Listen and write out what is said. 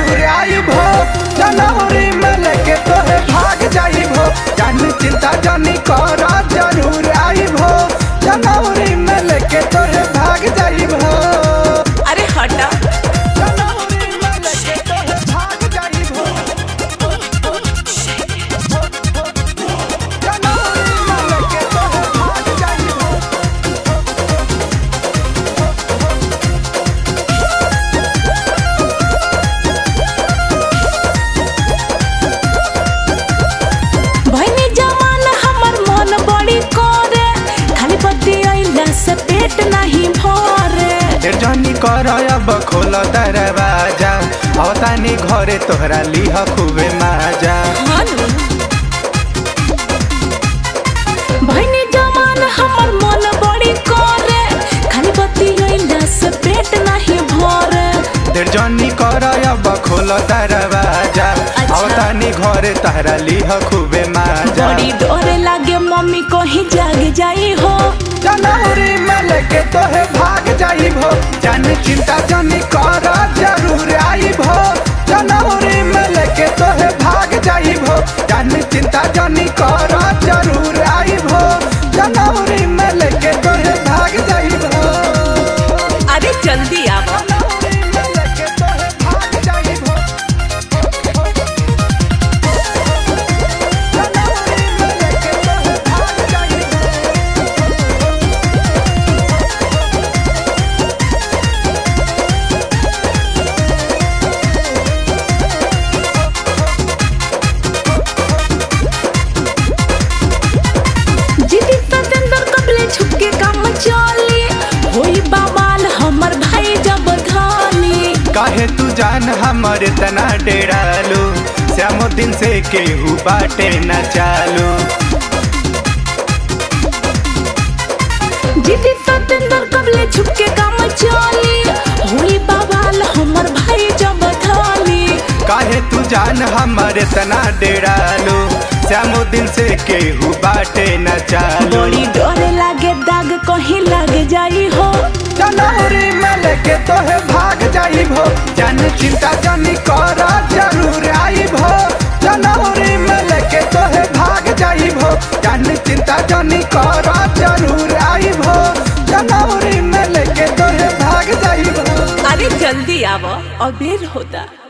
जरूर आइबो। जनवरी में लेके तोहे भाग जाइबो। जान चिंता जानी कर जरूर आइबो। जनवरी में लेके तोहे भाग जाइबो। अरे हटा। जनवरी में लेके तोहे भाग जाइबो। जनवरी में लेके तोहे भाग जाइबो। भइनी जवान हमर मन बड़ी करे, खाली पति आइला से पेट नहीं भरे। जनी कर अब खोल दरवाजा, आवतानी घरे तोहरा लिह खूबे माजा। भइनी जवान हमर मन बड़ी करे, खाली पति आइला से पेट नहीं भरे। जनी कर अब खोल दरवाजा, आवतानी घरे तोहरा लिह खूबे माजा। बड़ी डोरे लागे मम्मी कहीं जाग जाई हो। जनवरी में लेके तोहे भाग जाइबो। जान चिंता जानी कर जरूर आइबो। जनवरी में लेके तोहे भाग जाइबो। जान चिंता जानी कर जरूर आइबो। जनवरी में लेके तोहे भाग जाइबो। अरे जल्दी आओ। जनवरी में लेके तोहे भाग जाइबो। जनवरी में लेके तोहे भाग जाइबो। जीती सतेंद्र कबले छुपके काम चली, होई बवाल हमर भाई जब धानी। काहे तू जान हमर तना डेरालो, श्याम दिन से केहू बाटे न चालो। जीती सतेंद्र कबले छुपके काम चली, होई बवाल हमर भाई जब धानी। काहे तू जान हमर तना डेरालो, श्याम दिन से केहू बाटे न चालो। बड़ी डर लागे दाग कहीं लग जाई हो। जनवरी में लेके तोहे भाग जाइबो। जान चिंता जानी कर जरूर आइबो। जनवरी में लेके तोहे भाग जाइबो। जान चिंता जानी कर जरूर आइबो। जनवरी में लेके तोहे भाग जाइबो। अरे जल्दी आओ, अबेर होता।